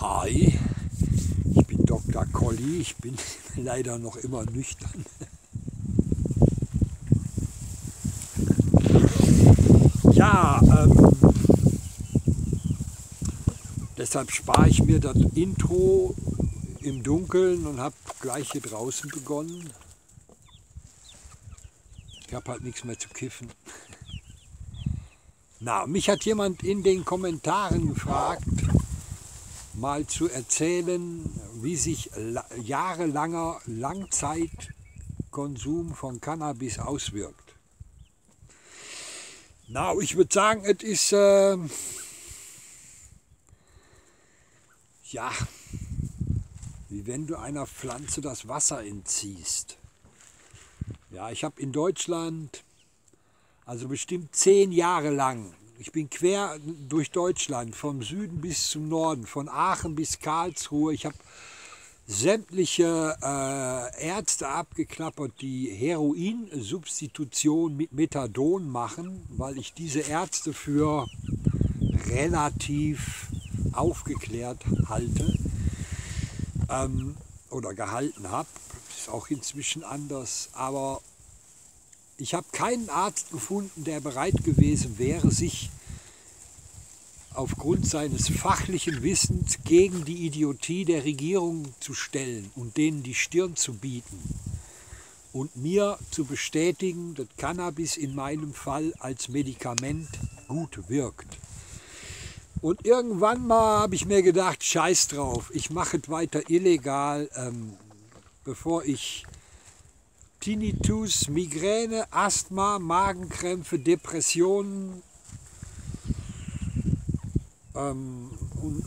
Hi, ich bin Dr. Colli, ich bin leider noch immer nüchtern. Ja, deshalb spare ich mir das Intro im Dunkeln und habe gleich hier draußen begonnen. Ich habe halt nichts mehr zu kiffen. Na, mich hat jemand in den Kommentaren gefragt, mal zu erzählen, wie sich jahrelanger Langzeitkonsum von Cannabis auswirkt. Na, ich würde sagen, es ist ja, wie wenn du einer Pflanze das Wasser entziehst. Ja, ich habe in Deutschland, also bestimmt 10 Jahre lang, ich bin quer durch Deutschland, vom Süden bis zum Norden, von Aachen bis Karlsruhe. Ich habe sämtliche Ärzte abgeklappert, die Heroinsubstitution mit Methadon machen, weil ich diese Ärzte für relativ aufgeklärt halte oder gehalten habe. Ist auch inzwischen anders, aber ich habe keinen Arzt gefunden, der bereit gewesen wäre, sich aufgrund seines fachlichen Wissens gegen die Idiotie der Regierung zu stellen und denen die Stirn zu bieten und mir zu bestätigen, dass Cannabis in meinem Fall als Medikament gut wirkt. Und irgendwann mal habe ich mir gedacht, scheiß drauf, ich mache es weiter illegal, bevor ich Tinnitus, Migräne, Asthma, Magenkrämpfe, Depressionen und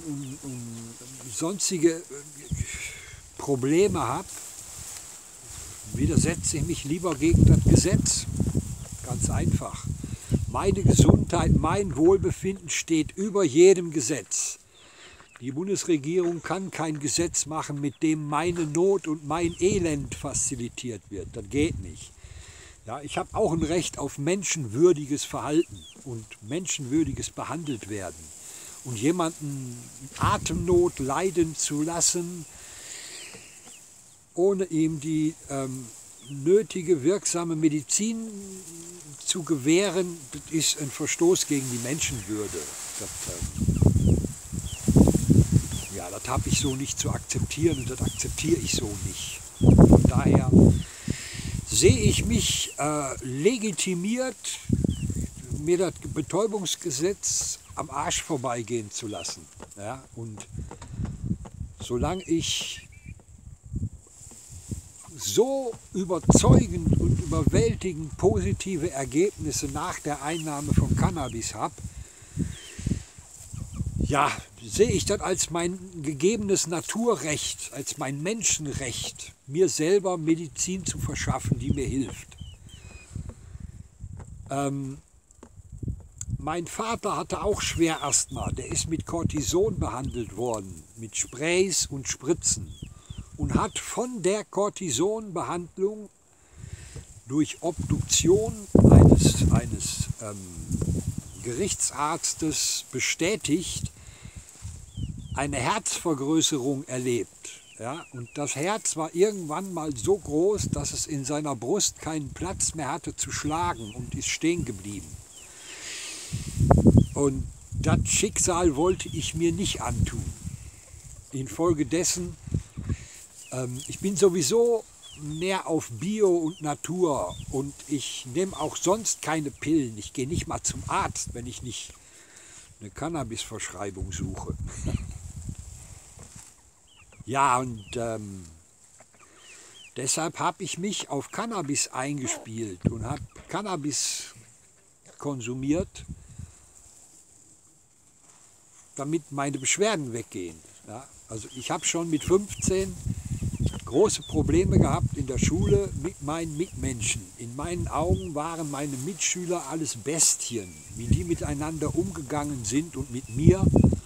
sonstige Probleme habe, widersetze ich mich lieber gegen das Gesetz. Ganz einfach. Meine Gesundheit, mein Wohlbefinden steht über jedem Gesetz. Die Bundesregierung kann kein Gesetz machen, mit dem meine Not und mein Elend facilitiert wird. Das geht nicht. Ja, ich habe auch ein Recht auf menschenwürdiges Verhalten und menschenwürdiges behandelt werden. Und jemanden Atemnot leiden zu lassen, ohne ihm die nötige, wirksame Medizin zu gewähren, das ist ein Verstoß gegen die Menschenwürde. Ja, das habe ich so nicht zu akzeptieren und das akzeptiere ich so nicht. Von daher sehe ich mich legitimiert, mir das Betäubungsgesetz am Arsch vorbeigehen zu lassen. Ja, und solange ich so überzeugend und überwältigend positive Ergebnisse nach der Einnahme von Cannabis habe, ja, sehe ich das als mein gegebenes Naturrecht, als mein Menschenrecht, mir selber Medizin zu verschaffen, die mir hilft. Mein Vater hatte auch Schwerasthma, der ist mit Cortison behandelt worden, mit Sprays und Spritzen und hat von der Cortisonbehandlung durch Obduktion eines Gerichtsarztes bestätigt, eine Herzvergrößerung erlebt. Ja? Und das Herz war irgendwann mal so groß, dass es in seiner Brust keinen Platz mehr hatte zu schlagen und ist stehen geblieben. Und das Schicksal wollte ich mir nicht antun. Infolgedessen, ich bin sowieso mehr auf Bio und Natur und ich nehme auch sonst keine Pillen. Ich gehe nicht mal zum Arzt, wenn ich nicht eine Cannabisverschreibung suche. Ja, und deshalb habe ich mich auf Cannabis eingespielt und habe Cannabis konsumiert, damit meine Beschwerden weggehen. Ja, also ich habe schon mit 15 große Probleme gehabt in der Schule mit meinen Mitmenschen. In meinen Augen waren meine Mitschüler alles Bestien, wie die miteinander umgegangen sind und mit mir.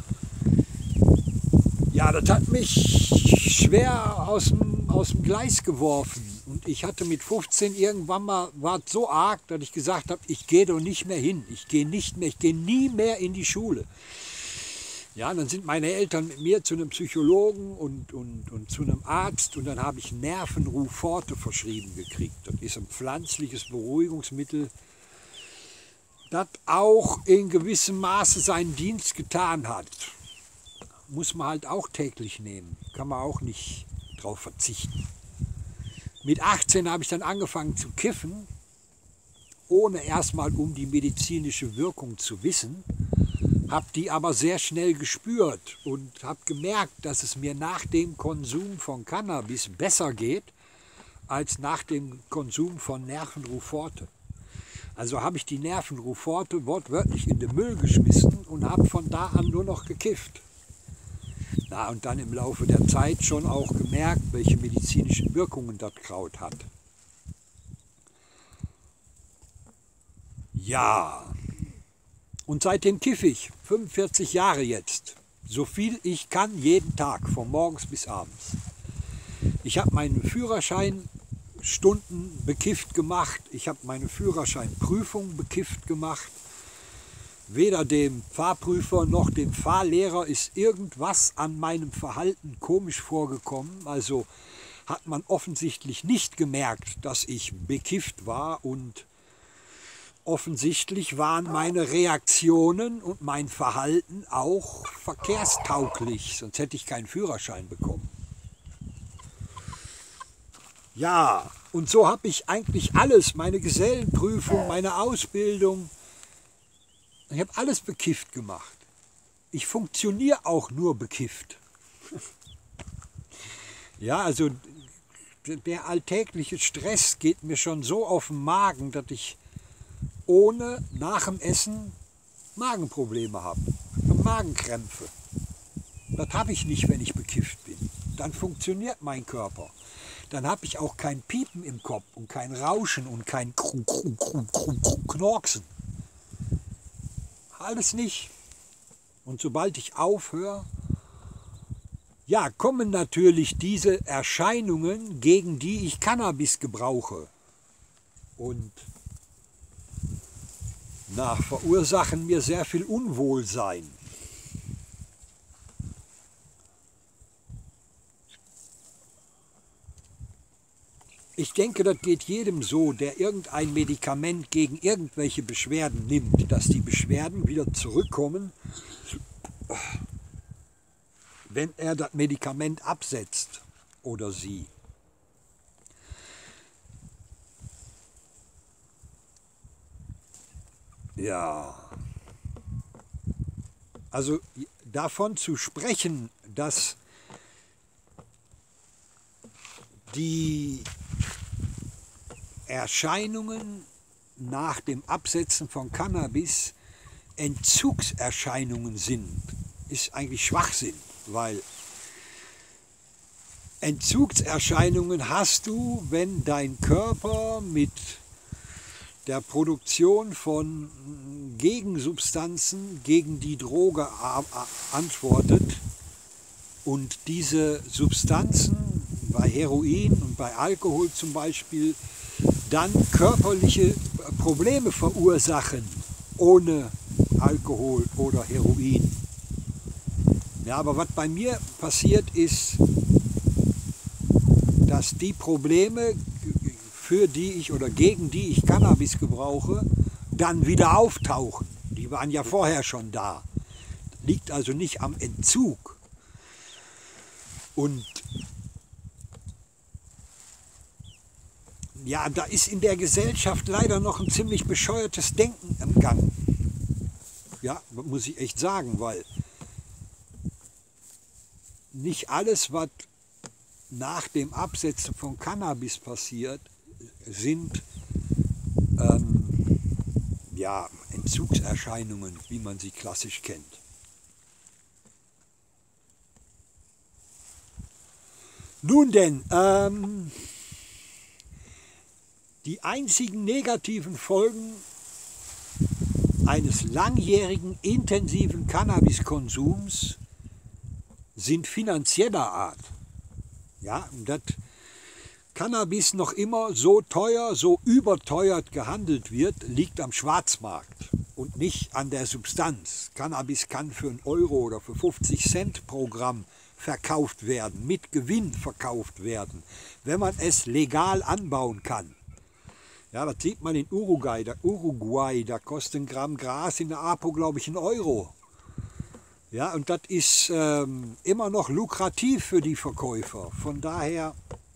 Ja, das hat mich schwer aus dem Gleis geworfen. Und ich hatte mit 15 irgendwann mal, war es so arg, dass ich gesagt habe, ich gehe doch nicht mehr hin. Ich gehe nie mehr in die Schule. Ja, dann sind meine Eltern mit mir zu einem Psychologen und zu einem Arzt und dann habe ich Nervenruh Forte verschrieben gekriegt. Das ist ein pflanzliches Beruhigungsmittel, das auch in gewissem Maße seinen Dienst getan hat. Muss man halt auch täglich nehmen, kann man auch nicht drauf verzichten. Mit 18 habe ich dann angefangen zu kiffen, ohne erstmal um die medizinische Wirkung zu wissen, habe die aber sehr schnell gespürt und habe gemerkt, dass es mir nach dem Konsum von Cannabis besser geht, als nach dem Konsum von Nervenruh Forte. Also habe ich die Nervenruh Forte wortwörtlich in den Müll geschmissen und habe von da an nur noch gekifft. Na, und dann im Laufe der Zeit schon auch gemerkt, welche medizinischen Wirkungen das Kraut hat. Ja, und seitdem kiffe ich, 45 Jahre jetzt, so viel ich kann, jeden Tag, von morgens bis abends. Ich habe meinen Führerschein Stunden bekifft gemacht, ich habe meine Führerscheinprüfung bekifft gemacht. Weder dem Fahrprüfer noch dem Fahrlehrer ist irgendwas an meinem Verhalten komisch vorgekommen. Also hat man offensichtlich nicht gemerkt, dass ich bekifft war und offensichtlich waren meine Reaktionen und mein Verhalten auch verkehrstauglich, sonst hätte ich keinen Führerschein bekommen. Ja, und so habe ich eigentlich alles, meine Gesellenprüfung, meine Ausbildung, ich habe alles bekifft gemacht. Ich funktioniere auch nur bekifft. Ja, also der alltägliche Stress geht mir schon so auf den Magen, dass ich ohne nach dem Essen Magenprobleme habe, Magenkrämpfe. Das habe ich nicht, wenn ich bekifft bin. Dann funktioniert mein Körper. Dann habe ich auch kein Piepen im Kopf und kein Rauschen und kein Knorksen. Alles nicht. Und sobald ich aufhöre, ja, kommen natürlich diese Erscheinungen, gegen die ich Cannabis gebrauche. Und verursachen mir sehr viel Unwohlsein. Ich denke, das geht jedem so, der irgendein Medikament gegen irgendwelche Beschwerden nimmt, dass die Beschwerden wieder zurückkommen, wenn er das Medikament absetzt oder sie. Ja, also davon zu sprechen, dass die Erscheinungen nach dem Absetzen von Cannabis Entzugserscheinungen sind, ist eigentlich Schwachsinn, weil Entzugserscheinungen hast du, wenn dein Körper mit der Produktion von Gegensubstanzen gegen die Droge antwortet und diese Substanzen bei Heroin und bei Alkohol zum Beispiel dann körperliche Probleme verursachen ohne Alkohol oder Heroin. Ja, aber was bei mir passiert ist, dass die Probleme, für die ich oder gegen die ich Cannabis gebrauche, dann wieder auftauchen. Die waren ja vorher schon da. Liegt also nicht am Entzug. Und ja, da ist in der Gesellschaft leider noch ein ziemlich bescheuertes Denken im Gang. Ja, muss ich echt sagen, weil nicht alles, was nach dem Absetzen von Cannabis passiert, sind ja, Entzugserscheinungen, wie man sie klassisch kennt. Nun denn, die einzigen negativen Folgen eines langjährigen intensiven Cannabiskonsums sind finanzieller Art. Ja, dass Cannabis noch immer so teuer, so überteuert gehandelt wird, liegt am Schwarzmarkt. und nicht an der Substanz. Cannabis kann für 1 Euro oder für 50 Cent pro Gramm verkauft werden, mit Gewinn verkauft werden, wenn man es legal anbauen kann. Ja, das sieht man in Uruguay, da kostet ein Gramm Gras in der APO, glaube ich, 1 Euro. Ja, und das ist immer noch lukrativ für die Verkäufer. Von daher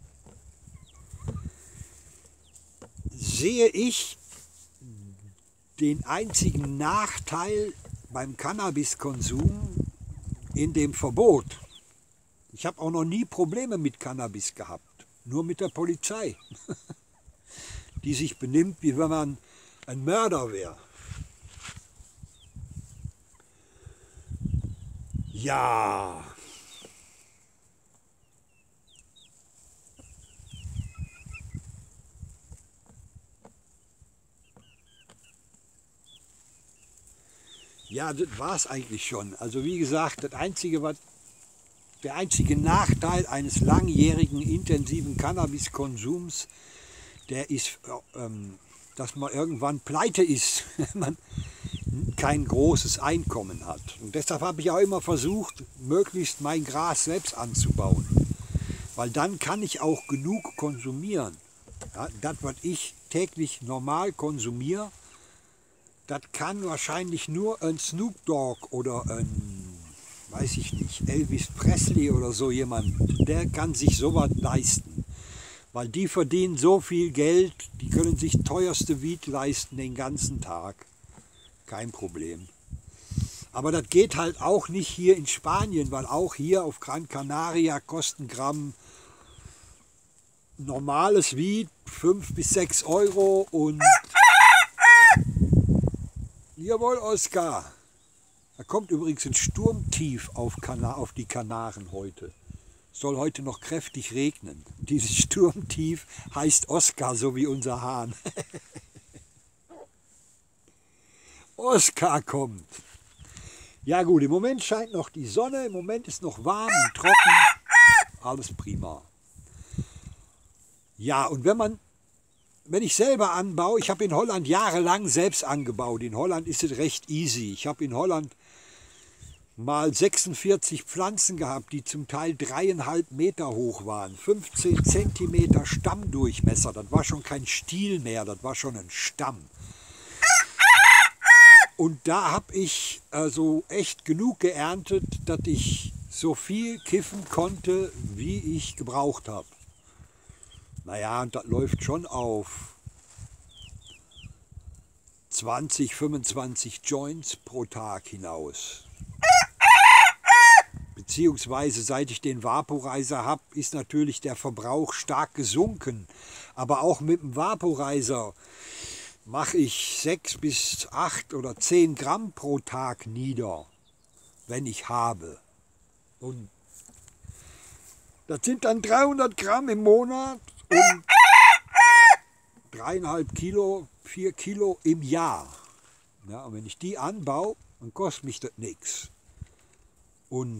sehe ich den einzigen Nachteil beim Cannabiskonsum in dem Verbot. Ich habe auch noch nie Probleme mit Cannabis gehabt, nur mit der Polizei, die sich benimmt, wie wenn man ein Mörder wäre. Ja. Ja, das war es eigentlich schon. Also wie gesagt, der einzige Nachteil eines langjährigen intensiven Cannabiskonsums, der ist, dass man irgendwann pleite ist, wenn man kein großes Einkommen hat. Und deshalb habe ich auch immer versucht, möglichst mein Gras selbst anzubauen. Weil dann kann ich auch genug konsumieren. Ja, das, was ich täglich normal konsumiere, das kann wahrscheinlich nur ein Snoop Dogg oder ein, weiß ich nicht, Elvis Presley oder so jemand, der kann sich sowas leisten. Weil die verdienen so viel Geld, die können sich teuerste Weed leisten den ganzen Tag. Kein Problem. Aber das geht halt auch nicht hier in Spanien, weil auch hier auf Gran Canaria kosten Gramm normales Weed 5 bis 6 Euro und jawohl, Oskar. Da kommt übrigens ein Sturmtief auf die Kanaren heute. Es soll heute noch kräftig regnen. Dieses Sturmtief heißt Oskar, so wie unser Hahn. Oskar kommt. Ja gut, im Moment scheint noch die Sonne, im Moment ist noch warm und trocken. Alles prima. Ja, und wenn ich selber anbaue, ich habe in Holland jahrelang selbst angebaut. In Holland ist es recht easy. Ich habe in Holland mal 46 Pflanzen gehabt, die zum Teil 3,5 Meter hoch waren. 15 Zentimeter Stammdurchmesser. Das war schon kein Stiel mehr, das war schon ein Stamm. Und da habe ich also echt genug geerntet, dass ich so viel kiffen konnte, wie ich gebraucht habe. Naja, und das läuft schon auf 20, 25 Joints pro Tag hinaus. Beziehungsweise seit ich den Vaporizer habe, ist natürlich der Verbrauch stark gesunken. Aber auch mit dem Vaporizer mache ich 6 bis 8 oder 10 Gramm pro Tag nieder, wenn ich habe. Und das sind dann 300 Gramm im Monat und 3,5 Kilo, 4 Kilo im Jahr. Ja, und wenn ich die anbaue, dann kostet mich das nichts. Und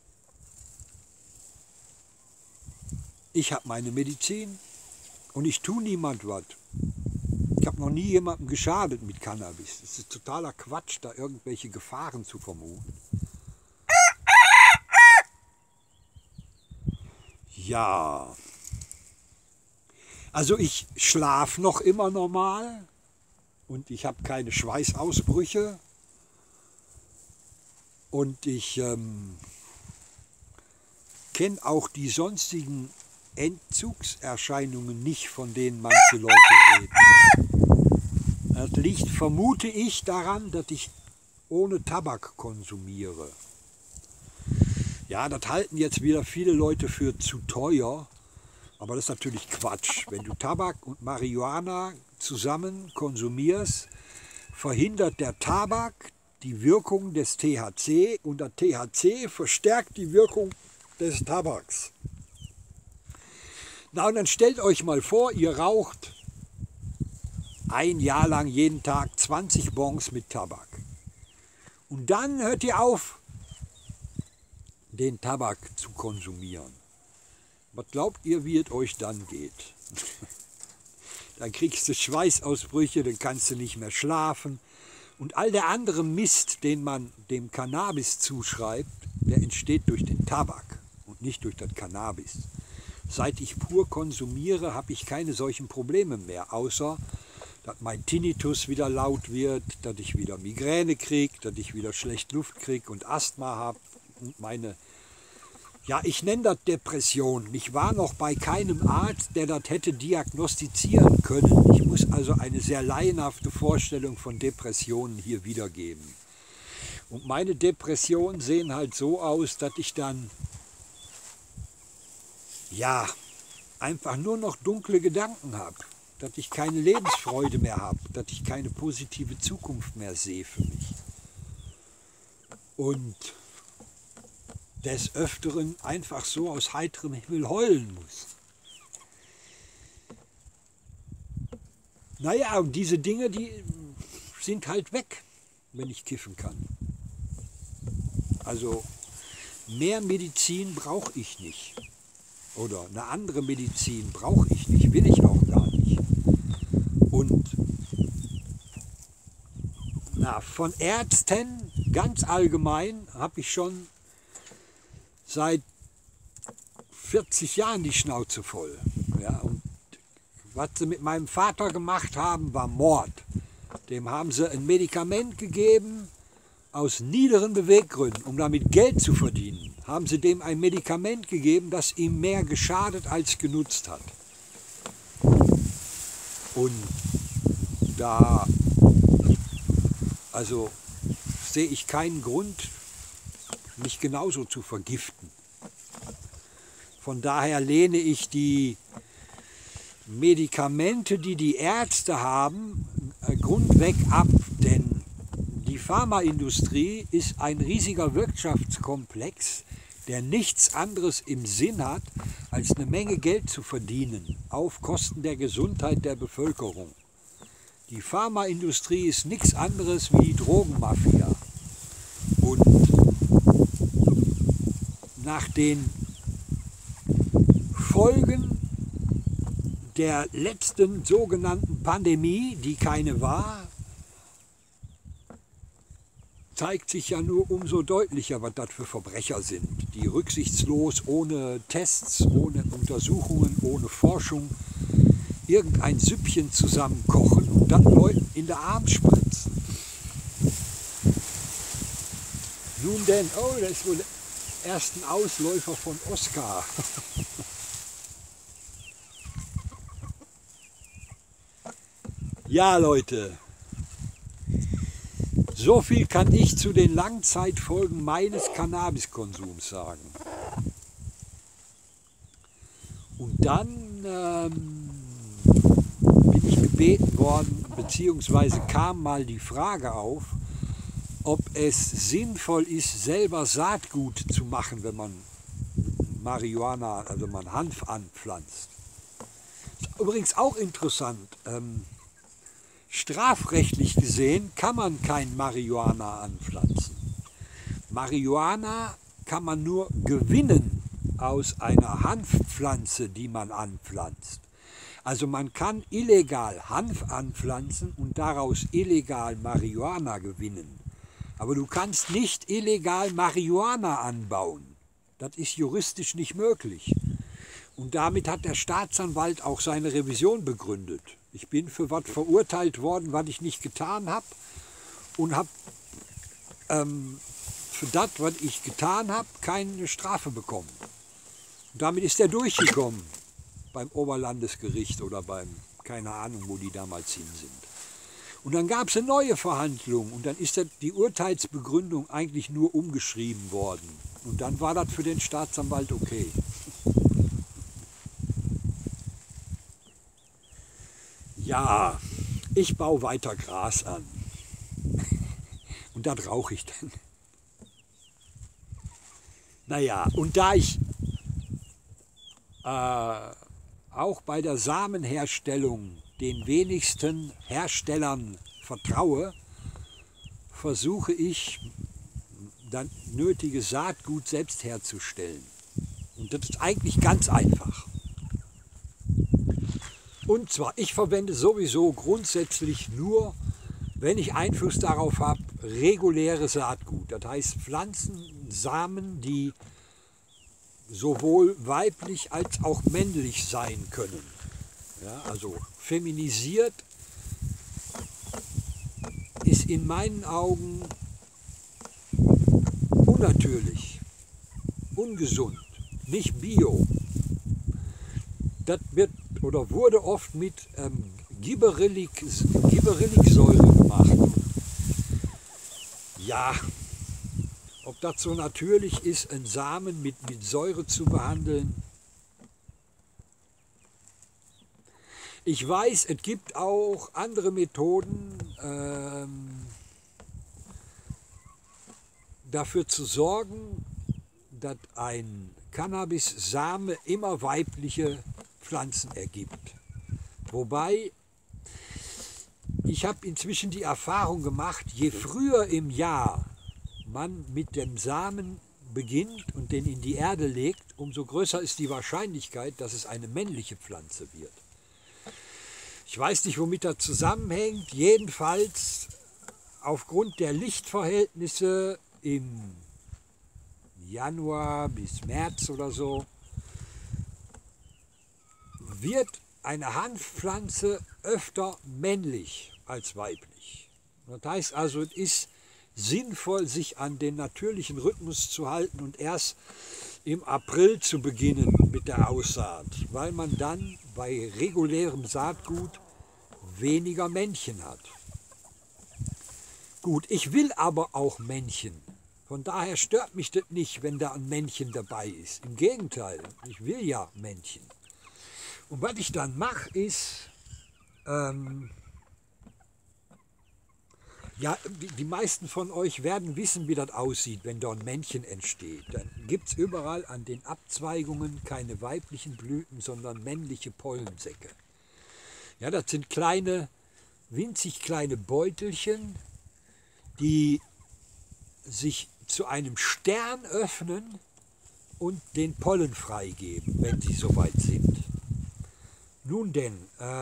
ich habe meine Medizin und ich tue niemand was. Ich habe noch nie jemandem geschadet mit Cannabis. Es ist totaler Quatsch, da irgendwelche Gefahren zu vermuten. Ja, also ich schlafe noch immer normal und ich habe keine Schweißausbrüche und ich kenne auch die sonstigen Entzugserscheinungen nicht, von denen manche Leute reden. Das liegt, vermute ich, daran, dass ich ohne Tabak konsumiere. Ja, das halten jetzt wieder viele Leute für zu teuer, aber das ist natürlich Quatsch. Wenn du Tabak und Marihuana zusammen konsumierst, verhindert der Tabak die Wirkung des THC und der THC verstärkt die Wirkung des Tabaks. Na und dann stellt euch mal vor, ihr raucht ein Jahr lang jeden Tag 20 Bongs mit Tabak. Und dann hört ihr auf, den Tabak zu konsumieren. Was glaubt ihr, wie es euch dann geht? Dann kriegst du Schweißausbrüche, dann kannst du nicht mehr schlafen Und all der andere Mist, den man dem Cannabis zuschreibt, der entsteht durch den Tabak und nicht durch das Cannabis. Seit ich pur konsumiere, habe ich keine solchen Probleme mehr, außer dass mein Tinnitus wieder laut wird, dass ich wieder Migräne kriege, dass ich wieder schlecht Luft kriege und Asthma habe und meine, ja, ich nenne das Depression. Ich war noch bei keinem Arzt, der das hätte diagnostizieren können. Ich muss also eine sehr laienhafte Vorstellung von Depressionen hier wiedergeben. Und meine Depressionen sehen halt so aus, dass ich dann, ja, einfach nur noch dunkle Gedanken habe. Dass ich keine Lebensfreude mehr habe, dass ich keine positive Zukunft mehr sehe für mich. Und des Öfteren einfach so aus heiterem Himmel heulen muss. Naja, und diese Dinge, die sind halt weg, wenn ich kiffen kann. Also mehr Medizin brauche ich nicht. Oder eine andere Medizin brauche ich nicht, will ich auch gar nicht. Und von Ärzten ganz allgemein habe ich schon seit 40 Jahren die Schnauze voll. Ja, und was sie mit meinem Vater gemacht haben, war Mord. Dem haben sie ein Medikament gegeben aus niederen Beweggründen, um damit Geld zu verdienen. Haben sie dem ein Medikament gegeben, das ihm mehr geschadet als genutzt hat. Und da also sehe ich keinen Grund, mich genauso zu vergiften. Von daher lehne ich die Medikamente, die die Ärzte haben, grundweg ab, denn die Pharmaindustrie ist ein riesiger Wirtschaftskomplex, der nichts anderes im Sinn hat, als eine Menge Geld zu verdienen, auf Kosten der Gesundheit der Bevölkerung. Die Pharmaindustrie ist nichts anderes wie die Drogenmafia. Und nach den Folgen der letzten sogenannten Pandemie, die keine war, zeigt sich ja nur umso deutlicher, was das für Verbrecher sind, die rücksichtslos, ohne Tests, ohne Untersuchungen, ohne Forschung irgendein Süppchen zusammenkochen und dann Leuten in den Arm spritzen. Nun denn, oh, das ist wohl der ersten Ausläufer von Oskar. Ja, Leute, so viel kann ich zu den Langzeitfolgen meines Cannabiskonsums sagen. Und dann bin ich gebeten worden, beziehungsweise kam mal die Frage auf, ob es sinnvoll ist, selber Saatgut zu machen, wenn man Marihuana, also man Hanf anpflanzt. Übrigens auch interessant. Strafrechtlich gesehen kann man kein Marihuana anpflanzen. Marihuana kann man nur gewinnen aus einer Hanfpflanze, die man anpflanzt. Also man kann illegal Hanf anpflanzen und daraus illegal Marihuana gewinnen. Aber du kannst nicht illegal Marihuana anbauen. Das ist juristisch nicht möglich. Und damit hat der Staatsanwalt auch seine Revision begründet. Ich bin für was verurteilt worden, was ich nicht getan habe und habe für das, was ich getan habe, keine Strafe bekommen. Und damit ist er durchgekommen beim Oberlandesgericht oder beim, keine Ahnung, wo die damals hin sind. Und dann gab es eine neue Verhandlung und dann ist die Urteilsbegründung eigentlich nur umgeschrieben worden. Und dann war das für den Staatsanwalt okay. Ja, ich baue weiter Gras an. Und das rauche ich dann. Naja, und da ich auch bei der Samenherstellung den wenigsten Herstellern vertraue, versuche ich, dann nötige Saatgut selbst herzustellen. Und das ist eigentlich ganz einfach. Und zwar, ich verwende sowieso grundsätzlich nur wenn ich Einfluss darauf habe, reguläre Saatgut. Das heißt Pflanzensamen, die sowohl weiblich als auch männlich sein können. Ja, also feminisiert ist in meinen Augen unnatürlich, ungesund, nicht bio. Das wird oder wurde oft mit Gibberelligsäure gemacht. Ja, ob das so natürlich ist, einen Samen mit Säure zu behandeln. Ich weiß, es gibt auch andere Methoden, dafür zu sorgen, dass ein Cannabis-Same immer weibliche Pflanzen ergibt. Wobei, ich habe inzwischen die Erfahrung gemacht, je früher im Jahr man mit dem Samen beginnt und den in die Erde legt, umso größer ist die Wahrscheinlichkeit, dass es eine männliche Pflanze wird. Ich weiß nicht, womit das zusammenhängt, jedenfalls aufgrund der Lichtverhältnisse im Januar bis März oder so, wird eine Hanfpflanze öfter männlich als weiblich. Das heißt also, es ist sinnvoll, sich an den natürlichen Rhythmus zu halten und erst im April zu beginnen mit der Aussaat, weil man dann bei regulärem Saatgut weniger Männchen hat. Gut, ich will aber auch Männchen. Von daher stört mich das nicht, wenn da ein Männchen dabei ist. Im Gegenteil, ich will ja Männchen. Und was ich dann mache, ist, ja, die meisten von euch werden wissen, wie das aussieht, wenn da ein Männchen entsteht. Dann gibt es überall an den Abzweigungen keine weiblichen Blüten, sondern männliche Pollensäcke. Ja, das sind kleine, winzig kleine Beutelchen, die sich zu einem Stern öffnen und den Pollen freigeben, wenn sie soweit sind. Nun denn,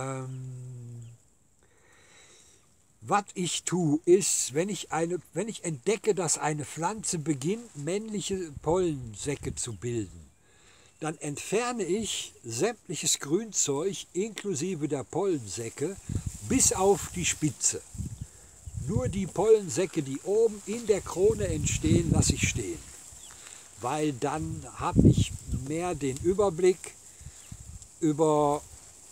was ich tue, ist, wenn ich entdecke, dass eine Pflanze beginnt, männliche Pollensäcke zu bilden, dann entferne ich sämtliches Grünzeug inklusive der Pollensäcke bis auf die Spitze. Nur die Pollensäcke, die oben in der Krone entstehen, lasse ich stehen, weil dann habe ich mehr den Überblick über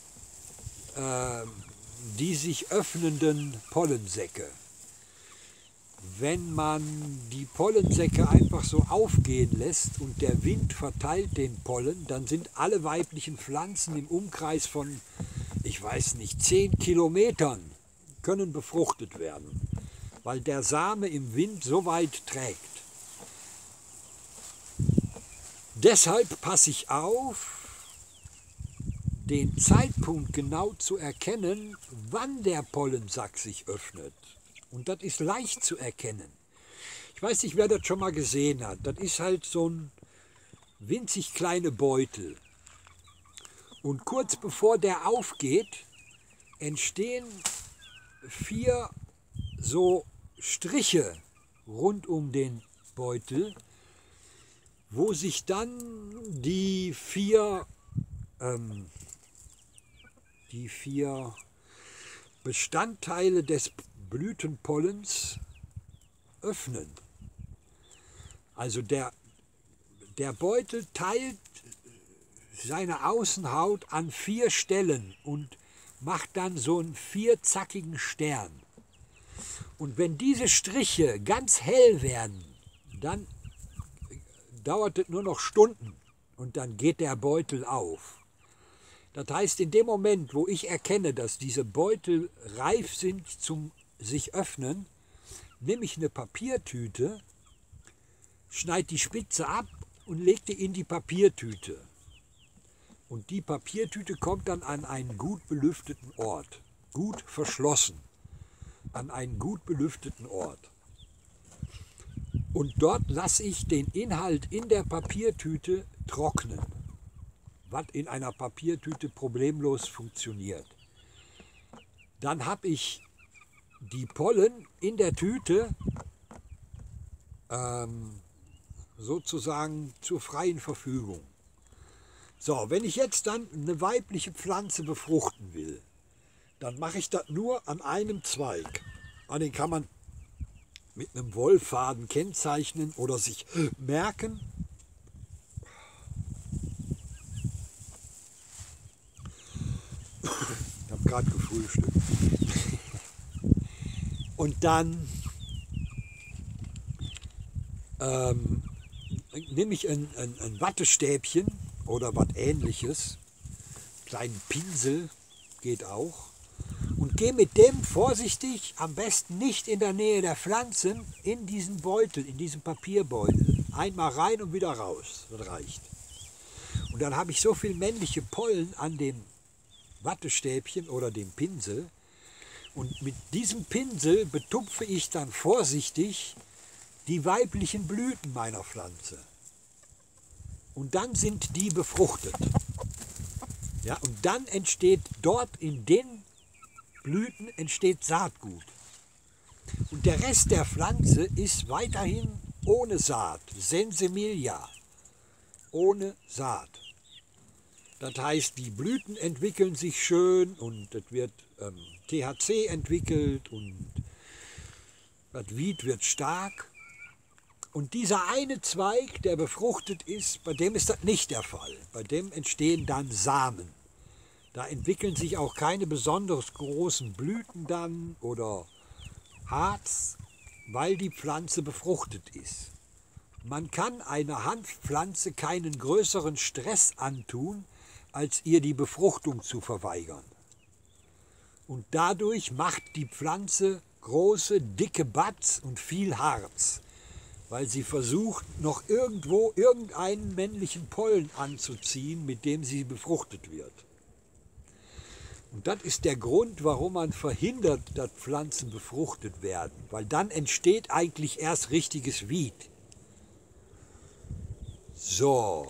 die sich öffnenden Pollensäcke. Wenn man die Pollensäcke einfach so aufgehen lässt und der Wind verteilt den Pollen, dann sind alle weiblichen Pflanzen im Umkreis von, ich weiß nicht, 10 Kilometern können befruchtet werden, weil der Same im Wind so weit trägt. Deshalb passe ich auf, den Zeitpunkt genau zu erkennen, wann der Pollensack sich öffnet. Und das ist leicht zu erkennen. Ich weiß nicht, wer das schon mal gesehen hat. Das ist halt so ein winzig kleiner Beutel. Und kurz bevor der aufgeht, entstehen 4 so Striche rund um den Beutel, wo sich dann die vier Bestandteile des Blütenpollens öffnen. Also der Beutel teilt seine Außenhaut an 4 Stellen und macht dann so einen 4-zackigen Stern. Und wenn diese Striche ganz hell werden, dann dauert es nur noch Stunden und dann geht der Beutel auf. Das heißt, in dem Moment, wo ich erkenne, dass diese Beutel reif sind zum sich öffnen, nehme ich eine Papiertüte, schneide die Spitze ab und lege die in die Papiertüte. Und die Papiertüte kommt dann an einen gut belüfteten Ort, gut verschlossen, an einen gut belüfteten Ort. Und dort lasse ich den Inhalt in der Papiertüte trocknen, was in einer Papiertüte problemlos funktioniert. Dann habe ich die Pollen in der Tüte sozusagen zur freien Verfügung. So, wenn ich jetzt dann eine weibliche Pflanze befruchten will, dann mache ich das nur an einem Zweig. Den kann man mit einem Wollfaden kennzeichnen oder sich merken. Ich habe gerade gefrühstückt. Und dann nehme ich ein Wattestäbchen oder was ähnliches, kleinen Pinsel geht auch, und gehe mit dem vorsichtig, am besten nicht in der Nähe der Pflanzen, in diesen Beutel, in diesen Papierbeutel. Einmal rein und wieder raus, das reicht. Und dann habe ich so viel männliche Pollen an dem Wattestäbchen oder dem Pinsel, und mit diesem Pinsel betupfe ich dann vorsichtig die weiblichen Blüten meiner Pflanze. Und dann sind die befruchtet. Ja, und dann entsteht dort in den Blüten entsteht Saatgut. Und der Rest der Pflanze ist weiterhin ohne Saat, Sensemilia, ohne Saat. Das heißt, die Blüten entwickeln sich schön und es wird THC entwickelt und das Wied wird stark. Und dieser eine Zweig, der befruchtet ist, bei dem ist das nicht der Fall. Bei dem entstehen dann Samen. Da entwickeln sich auch keine besonders großen Blüten dann oder Harz, weil die Pflanze befruchtet ist. Man kann einer Hanfpflanze keinen größeren Stress antun, als ihr die Befruchtung zu verweigern. Und dadurch macht die Pflanze große, dicke Buds und viel Harz, weil sie versucht, noch irgendwo irgendeinen männlichen Pollen anzuziehen, mit dem sie befruchtet wird. Und das ist der Grund, warum man verhindert, dass Pflanzen befruchtet werden, weil dann entsteht eigentlich erst richtiges Wied. So.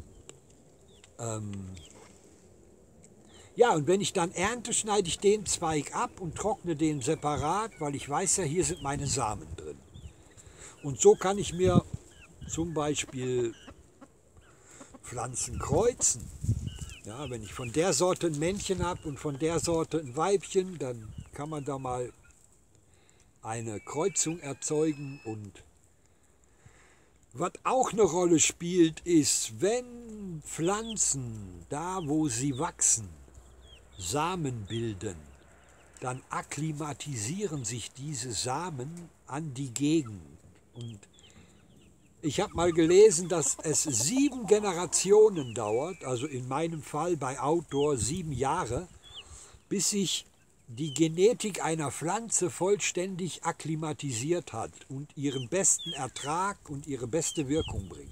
Ja, und wenn ich dann ernte, schneide ich den Zweig ab und trockne den separat, weil ich weiß ja, hier sind meine Samen drin. Und so kann ich mir zum Beispiel Pflanzen kreuzen. Ja, wenn ich von der Sorte ein Männchen habe und von der Sorte ein Weibchen, dann kann man da mal eine Kreuzung erzeugen. Und was auch eine Rolle spielt, ist, wenn Pflanzen, da wo sie wachsen, Samen bilden, dann akklimatisieren sich diese Samen an die Gegend. Und ich habe mal gelesen, dass es 7 Generationen dauert, also in meinem Fall bei Outdoor 7 Jahre, bis sich die Genetik einer Pflanze vollständig akklimatisiert hat und ihren besten Ertrag und ihre beste Wirkung bringt.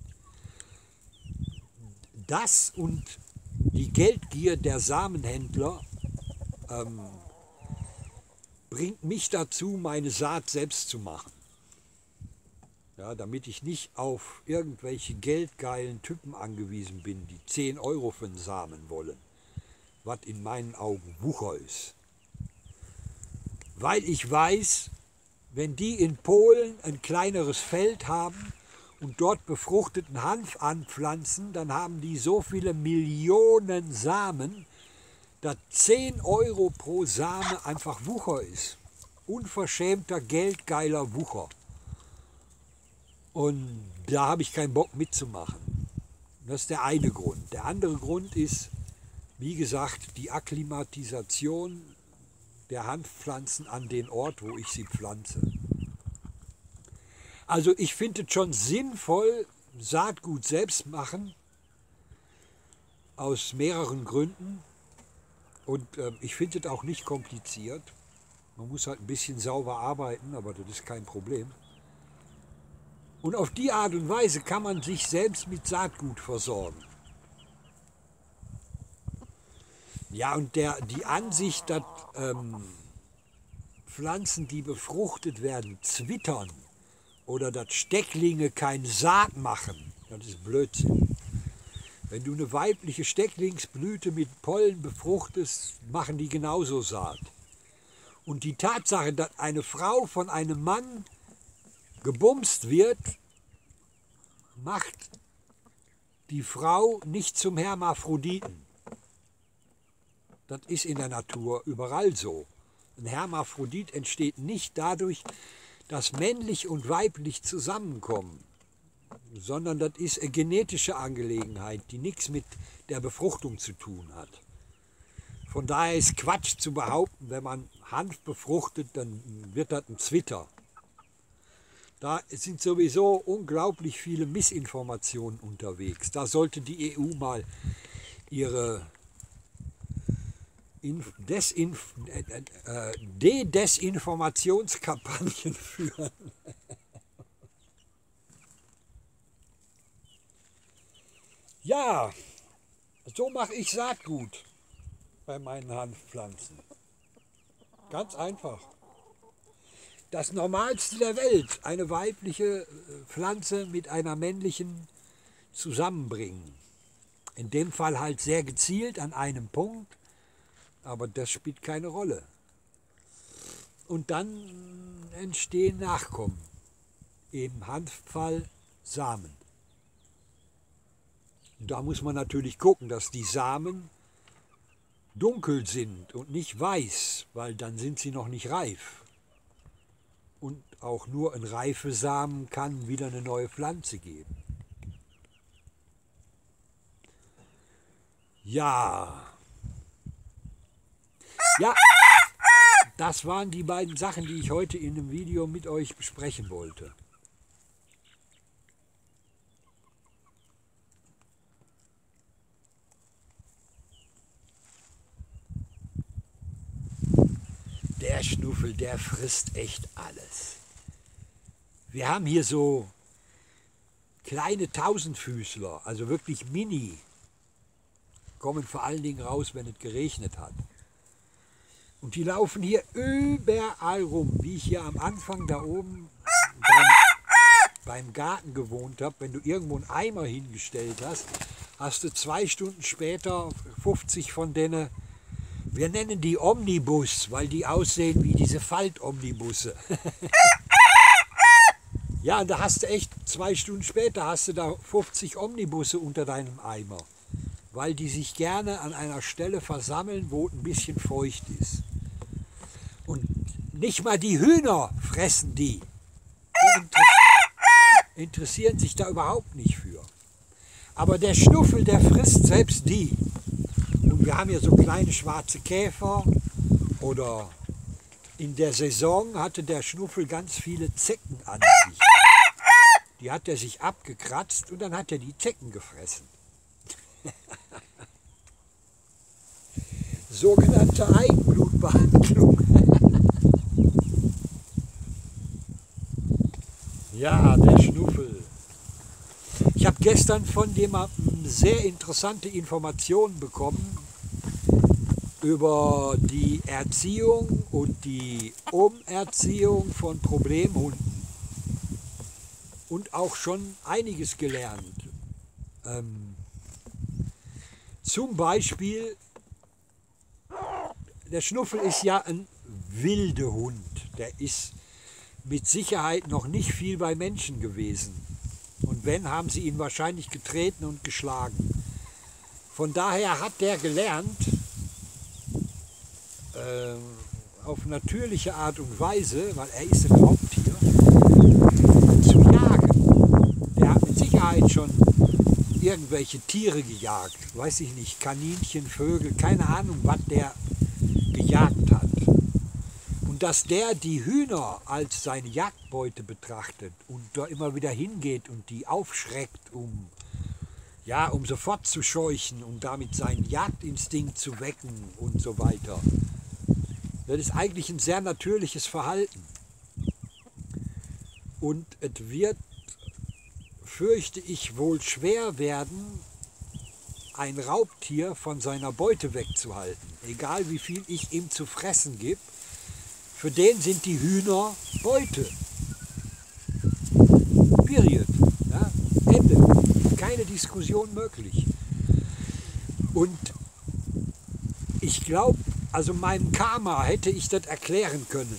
Das und die Geldgier der Samenhändler bringt mich dazu, meine Saat selbst zu machen. Ja, damit ich nicht auf irgendwelche geldgeilen Typen angewiesen bin, die 10 Euro für einen Samen wollen, was in meinen Augen Wucher ist. Weil ich weiß, wenn die in Polen ein kleineres Feld haben und dort befruchteten Hanf anpflanzen, dann haben die so viele Millionen Samen, dass 10 Euro pro Same einfach Wucher ist. Unverschämter, geldgeiler Wucher. Und da habe ich keinen Bock mitzumachen. Das ist der eine Grund. Der andere Grund ist, wie gesagt, die Akklimatisation der Hanfpflanzen an den Ort, wo ich sie pflanze. Also ich finde es schon sinnvoll, Saatgut selbst machen, aus mehreren Gründen. Und ich finde es auch nicht kompliziert. Man muss halt ein bisschen sauber arbeiten, aber das ist kein Problem. Und auf die Art und Weise kann man sich selbst mit Saatgut versorgen. Ja, und die Ansicht, dass Pflanzen, die befruchtet werden, zwittern oder dass Stecklinge keine Saat machen, das ist Blödsinn. Wenn du eine weibliche Stecklingsblüte mit Pollen befruchtest, machen die genauso Saat. Und die Tatsache, dass eine Frau von einem Mann gebumst wird, macht die Frau nicht zum Hermaphroditen. Das ist in der Natur überall so. Ein Hermaphrodit entsteht nicht dadurch, dass männlich und weiblich zusammenkommen, sondern das ist eine genetische Angelegenheit, die nichts mit der Befruchtung zu tun hat. Von daher ist Quatsch zu behaupten, wenn man Hanf befruchtet, dann wird das ein Zwitter. Da sind sowieso unglaublich viele Missinformationen unterwegs. Da sollte die EU mal ihre Desinformationskampagnen führen. Ja, so mache ich Saatgut bei meinen Hanfpflanzen. Ganz einfach. Das Normalste der Welt, eine weibliche Pflanze mit einer männlichen zusammenbringen. In dem Fall halt sehr gezielt an einem Punkt, aber das spielt keine Rolle. Und dann entstehen Nachkommen, im Hanffall Samen. Da muss man natürlich gucken, dass die Samen dunkel sind und nicht weiß, weil dann sind sie noch nicht reif. Und auch nur ein reife Samen kann wieder eine neue Pflanze geben. Ja. Ja, das waren die beiden Sachen, die ich heute in dem Video mit euch besprechen wollte. Der Schnuffel, der frisst echt alles. Wir haben hier so kleine Tausendfüßler, also wirklich mini, kommen vor allen Dingen raus, wenn es geregnet hat. Und die laufen hier überall rum, wie ich hier am Anfang da oben beim Garten gewohnt habe. Wenn du irgendwo einen Eimer hingestellt hast, hast du 2 Stunden später 50 von denen. Wir nennen die Omnibus, weil die aussehen wie diese Faltomnibusse. Ja, und da hast du echt 2 Stunden später hast du da 50 Omnibusse unter deinem Eimer, weil die sich gerne an einer Stelle versammeln, wo ein bisschen feucht ist. Und nicht mal die Hühner fressen die. Die interessieren sich da überhaupt nicht für. Aber der Schnuffel, der frisst selbst die. Und wir haben hier so kleine schwarze Käfer oder in der Saison hatte der Schnuffel ganz viele Zecken an sich. Die hat er sich abgekratzt und dann hat er die Zecken gefressen. Sogenannte Eigenblutbehandlung. Ja, der Schnuffel. Ich habe gestern von jemandem sehr interessante Informationen bekommen über die Erziehung und die Umerziehung von Problemhunden. Und auch schon einiges gelernt. Zum Beispiel, der Schnuffel ist ja ein wilder Hund. Der ist mit Sicherheit noch nicht viel bei Menschen gewesen. Und wenn, haben sie ihn wahrscheinlich getreten und geschlagen. Von daher hat der gelernt, auf natürliche Art und Weise, weil er ist ein Raubtier, zu jagen. Der hat mit Sicherheit schon irgendwelche Tiere gejagt. Weiß ich nicht, Kaninchen, Vögel, keine Ahnung, was der gejagt hat. Und dass der die Hühner als seine Jagdbeute betrachtet und da immer wieder hingeht und die aufschreckt, um sofort zu scheuchen und damit seinen Jagdinstinkt zu wecken und so weiter. Das ist eigentlich ein sehr natürliches Verhalten. Und es wird, fürchte ich, wohl schwer werden, ein Raubtier von seiner Beute wegzuhalten. Egal wie viel ich ihm zu fressen gebe, für den sind die Hühner Beute. Period. Ja? Ende. Keine Diskussion möglich. Und ich glaube, Also meinem Karma hätte ich das erklären können,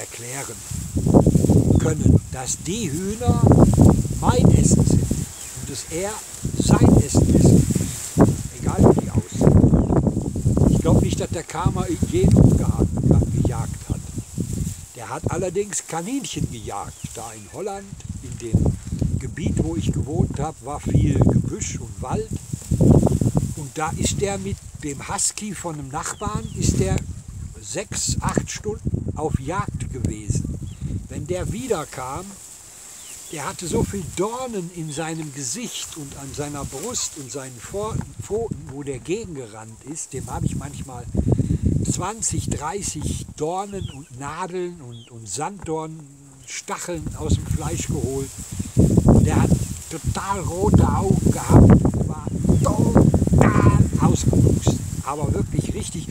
dass die Hühner mein Essen sind und dass er sein Essen ist, egal wie die aussehen. Ich glaube nicht, dass der Karma jeden gejagt hat. Der hat allerdings Kaninchen gejagt. Da in Holland, in dem Gebiet, wo ich gewohnt habe, war viel Gebüsch und Wald. Und da ist der mit dem Husky von einem Nachbarn, ist der 6, 8 Stunden auf Jagd gewesen. Wenn der wiederkam, der hatte so viel Dornen in seinem Gesicht und an seiner Brust und seinen Pfoten, wo der gegengerannt ist, dem habe ich manchmal 20, 30 Dornen und Nadeln und Sanddornstacheln aus dem Fleisch geholt. Der hat total rote Augen gehabt und war total ausgewuchst, aber wirklich richtig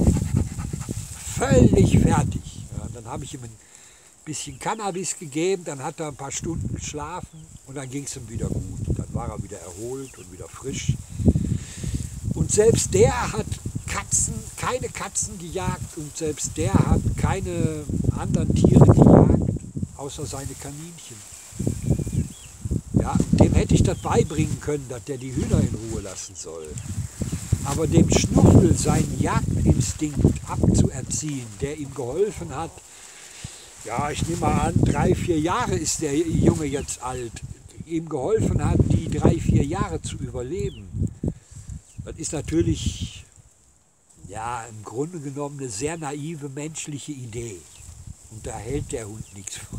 völlig fertig. Ja, dann habe ich ihm ein bisschen Cannabis gegeben, dann hat er ein paar Stunden geschlafen und dann ging es ihm wieder gut. Dann war er wieder erholt und wieder frisch. Und selbst der hat keine Katzen gejagt und selbst der hat keine anderen Tiere gejagt, außer seine Kaninchen. Ja, dem hätte ich das beibringen können, dass der die Hühner in Ruhe lassen soll. Aber dem Schnuffel seinen Jagdinstinkt abzuerziehen, der ihm geholfen hat, ja, ich nehme mal an, 3, 4 Jahre ist der Junge jetzt alt, ihm geholfen hat, die 3, 4 Jahre zu überleben. Das ist natürlich, ja, im Grunde genommen eine sehr naive menschliche Idee. Und da hält der Hund nichts von.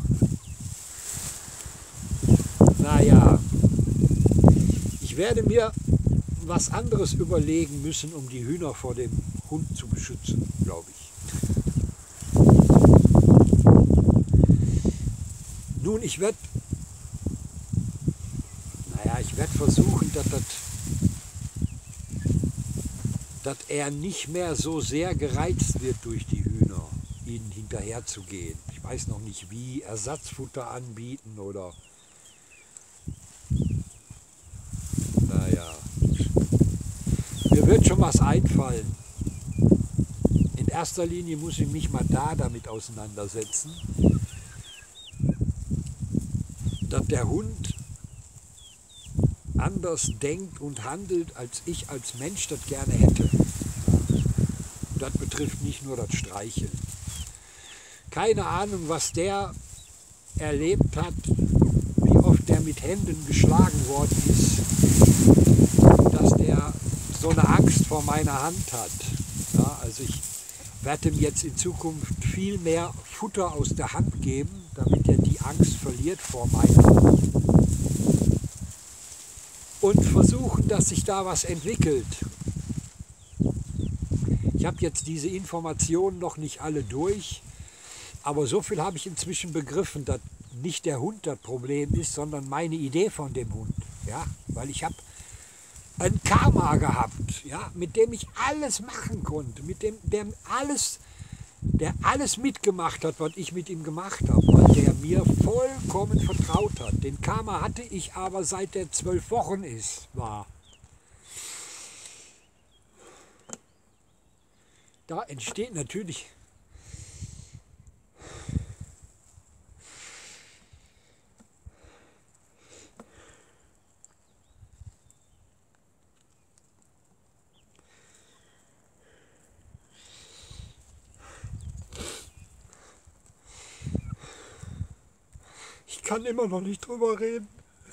Naja, ich werde mir was anderes überlegen müssen, um die Hühner vor dem Hund zu beschützen, glaube ich. Nun, ich werde versuchen, dass er nicht mehr so sehr gereizt wird durch die Hühner, ihnen hinterher zu gehen. Ich weiß noch nicht wie, Ersatzfutter anbieten oder... Naja, mir wird schon was einfallen. In erster Linie muss ich mich mal damit auseinandersetzen, dass der Hund anders denkt und handelt, als ich als Mensch das gerne hätte. Und das betrifft nicht nur das Streicheln. Keine Ahnung, was der erlebt hat, wie oft der mit Händen geschlagen worden ist, dass der so eine Angst vor meiner Hand hat. Ja, also ich werde ihm jetzt in Zukunft viel mehr Futter aus der Hand geben, damit er die Angst verliert vor meiner Hand. Und versuchen, dass sich da was entwickelt. Ich habe jetzt diese Informationen noch nicht alle durch, aber so viel habe ich inzwischen begriffen, dass nicht der Hund das Problem ist, sondern meine Idee von dem Hund. Ja? Weil ich habe ein Karma gehabt, ja? Mit dem ich alles machen konnte, mit dem der alles mitgemacht hat, was ich mit ihm gemacht habe, weil der mir vollkommen vertraut hat. Den Karma hatte ich aber seit der 12 Wochen war. Da entsteht natürlich ich kann immer noch nicht drüber reden.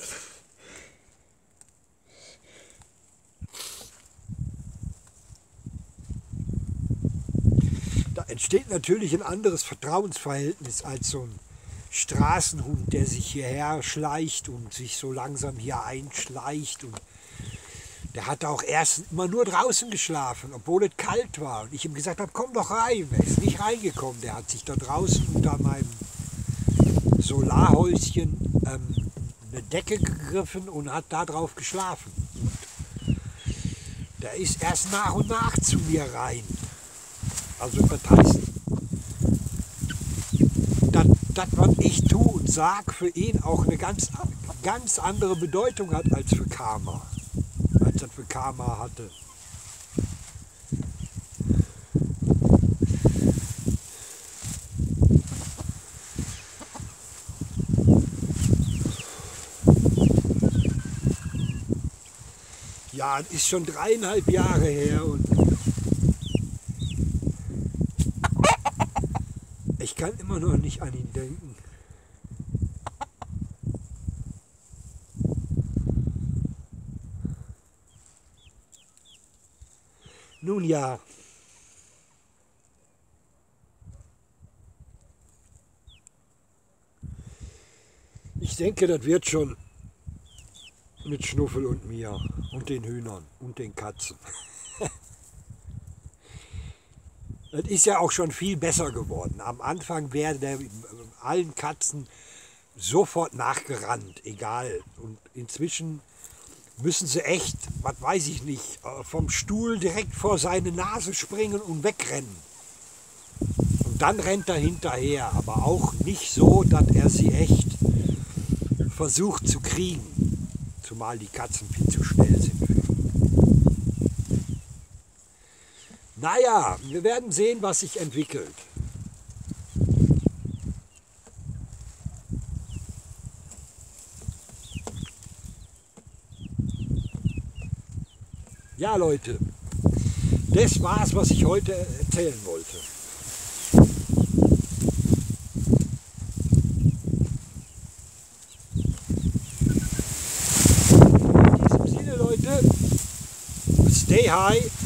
Da entsteht natürlich ein anderes Vertrauensverhältnis als so ein Straßenhund, der sich hierher schleicht und sich so langsam hier einschleicht. Und der hat auch erst immer nur draußen geschlafen, obwohl es kalt war. Und ich ihm gesagt habe, komm doch rein. Er ist nicht reingekommen. Der hat sich da draußen unter meinem Solarhäuschen eine Decke gegriffen und hat da drauf geschlafen. Und der ist erst nach und nach zu mir rein. Also das heißt, das, was ich tue und sage, für ihn auch eine ganz andere Bedeutung hat als für Karma. Als das für Karma hatte. Ja, das ist schon 3,5 Jahre her und ich kann immer noch nicht an ihn denken. Nun ja. Ich denke, das wird schon mit Schnuffel und mir und den Hühnern und den Katzen. Das ist ja auch schon viel besser geworden. Am Anfang wäre der allen Katzen sofort nachgerannt, egal. Und inzwischen müssen sie echt, was weiß ich nicht, vom Stuhl direkt vor seine Nase springen und wegrennen. Und dann rennt er hinterher, aber auch nicht so, dass er sie echt versucht zu kriegen, zumal die Katzen viel zu schnell sind. Naja, wir werden sehen, was sich entwickelt. Ja Leute, das war's, was ich heute erzählen wollte. In diesem Sinne Leute, stay high.